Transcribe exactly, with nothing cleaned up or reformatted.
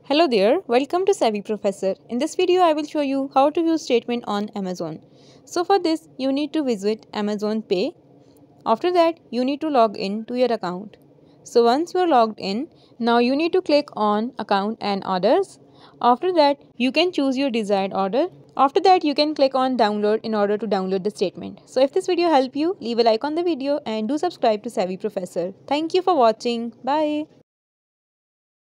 Hello there, welcome to Savvy Professor. In this video, I will show you how to view statement on Amazon. So for this, you need to visit Amazon Pay. After that, you need to log in to your account. So once you are logged in, now you need to click on Account and Orders. After that, you can choose your desired order. After that, you can click on Download in order to download the statement. So if this video helped you, leave a like on the video and do subscribe to Savvy Professor. Thank you for watching. Bye.